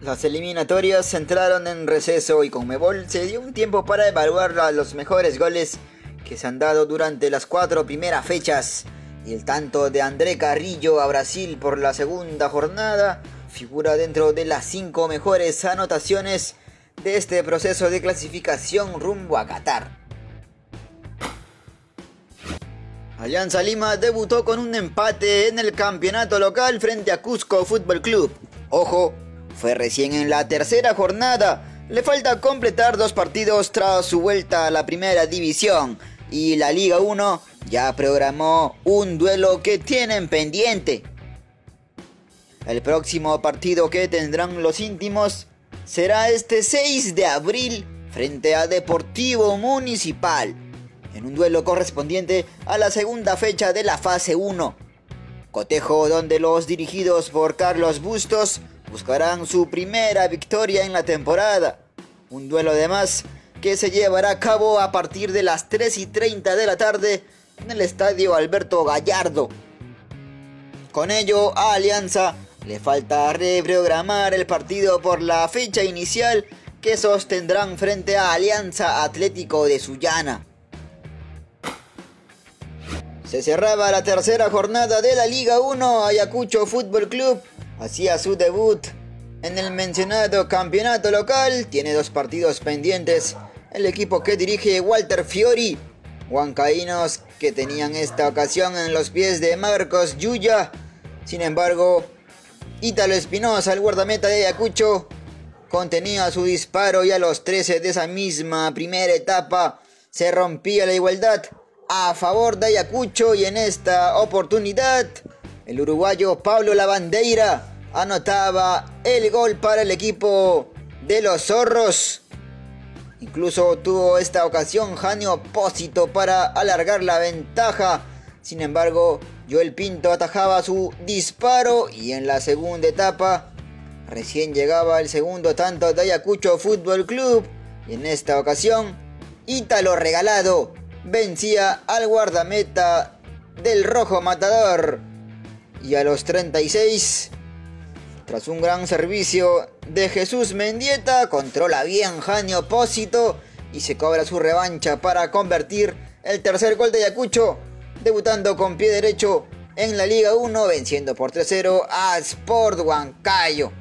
Las eliminatorias entraron en receso y Conmebol se dio un tiempo para evaluar a los mejores goles que se han dado durante las 4 primeras fechas. Y el tanto de André Carrillo a Brasil por la segunda jornada figura dentro de las 5 mejores anotaciones de este proceso de clasificación rumbo a Qatar. Alianza Lima debutó con un empate en el campeonato local frente a Cusco Fútbol Club. Ojo, fue recién en la tercera jornada, le falta completar 2 partidos tras su vuelta a la primera división y la Liga 1 ya programó un duelo que tienen pendiente. El próximo partido que tendrán los íntimos será este 6 de abril frente a Deportivo Municipal, en un duelo correspondiente a la segunda fecha de la fase 1. Cotejo donde los dirigidos por Carlos Bustos buscarán su primera victoria en la temporada. Un duelo además que se llevará a cabo a partir de las 3:30 de la tarde en el estadio Alberto Gallardo. Con ello a Alianza le falta reprogramar el partido por la fecha inicial que sostendrán frente a Alianza Atlético de Sullana. Se cerraba la tercera jornada de la Liga 1. Ayacucho Fútbol Club hacía su debut en el mencionado campeonato local. Tiene 2 partidos pendientes el equipo que dirige Walter Fiori. Huancaínos que tenían esta ocasión en los pies de Marcos Yuya. Sin embargo, Ítalo Espinosa, el guardameta de Ayacucho, contenía su disparo y a los 13 de esa misma primera etapa se rompía la igualdad a favor de Ayacucho, y en esta oportunidad el uruguayo Pablo Lavandeira anotaba el gol para el equipo de los zorros. Incluso tuvo esta ocasión Janio Pósito para alargar la ventaja. Sin embargo, Joel Pinto atajaba su disparo y en la segunda etapa recién llegaba el segundo tanto de Ayacucho Fútbol Club, y en esta ocasión Ítalo Regalado vencía al guardameta del Rojo Matador. Y a los 36, tras un gran servicio de Jesús Mendieta, controla bien Janio Pósito y se cobra su revancha para convertir el tercer gol de Ayacucho, debutando con pie derecho en la Liga 1, venciendo por 3-0 a Sport Huancayo.